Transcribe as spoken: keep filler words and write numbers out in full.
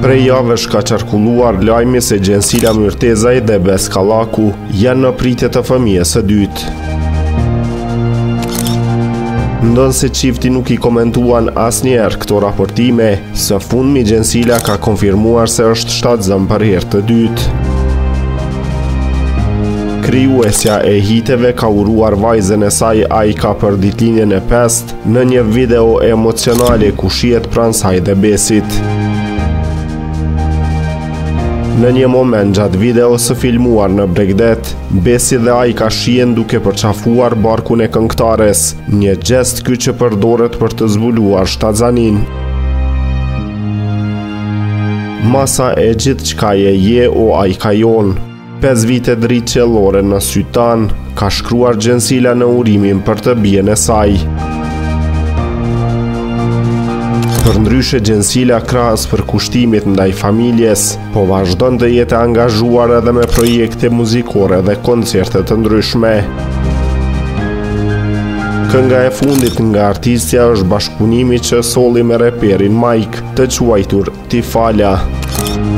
Prej javësh ka qarkulluar lajmi se Gjensila Myrtezaj dhe Beskallaku janë në pritje të fëmijës së dytë. Ndonë se çifti nuk i komentuan asnjëherë këto raportime, së fundmi Gjensila ka konfirmuar se është shtatzëm për herë të dytë. Krijuesja e hiteve ka uruar vajzën e saj Ajka për ditëlindjen e pestë në një video emocionale ku shihet pranë saj dhe Besit. Në një moment gjatë videos së filmuar në Bregdet, Besi dhe Ajka shihen duke përçafuar barkun e këngëtares, një gest ky që përdoret për të zbuluar shtatzanin. Masa e gjithçkaje je o Ajka jon. pesë vite dritë qellore në sytan, ka shkruar Gjensila në urimin për të bien e saj. Përndryshe Gjensila krahas për kushtimit ndaj familjes, po vazhdon të jetë angazhuar edhe me projekte muzikore dhe koncerte të ndryshme. Kënga e fundit nga artistja është bashkëpunimi që solli me reperin Mike, të quajtur Ti Fala.